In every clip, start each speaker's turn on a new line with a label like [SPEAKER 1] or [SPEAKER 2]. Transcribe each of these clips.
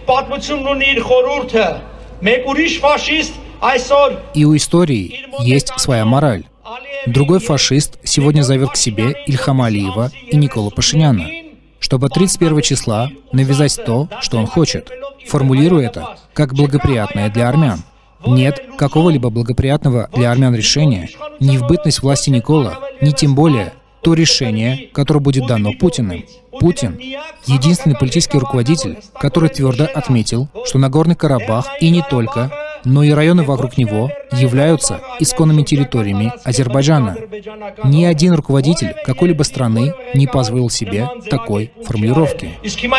[SPEAKER 1] И у истории есть своя мораль. Другой фашист сегодня зовет к себе Ильхама Алиева и Николу Пашиняна, чтобы 31 числа навязать то, что он хочет, формулируя это как благоприятное для армян. Нет какого-либо благоприятного для армян решения ни в бытность власти Никола, ни тем более то решение, которое будет дано Путиным. Путин — единственный политический руководитель, который твердо отметил, что Нагорный Карабах и не только, но и районы вокруг него являются исконными территориями Азербайджана. Ни один руководитель какой-либо страны не позволил себе такой формулировки.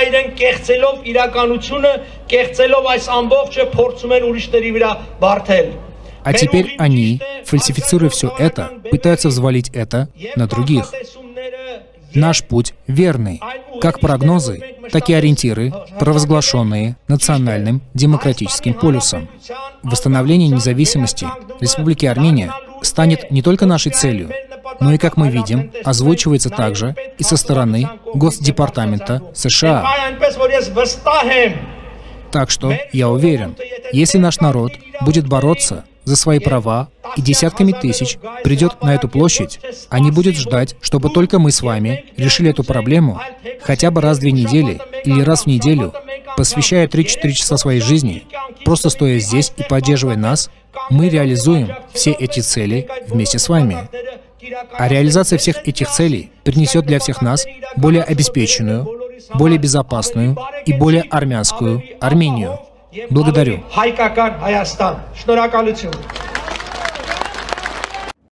[SPEAKER 1] А теперь они, фальсифицируя все это, пытаются взвалить это на других. Наш путь верный. Как прогнозы, так и ориентиры, провозглашенные Национальным демократическим полюсом. Восстановление независимости Республики Армения станет не только нашей целью, но и, как мы видим, озвучивается также и со стороны Госдепартамента США. Так что, я уверен, если наш народ будет бороться за свои права и десятками тысяч придет на эту площадь, а не будет ждать, чтобы только мы с вами решили эту проблему хотя бы раз в 2 недели или раз в неделю, посвящая 3-4 часа своей жизни, просто стоя здесь и поддерживая нас, мы реализуем все эти цели вместе с вами. А реализация всех этих целей принесет для всех нас более обеспеченную, более безопасную и более армянскую Армению. Благодарю.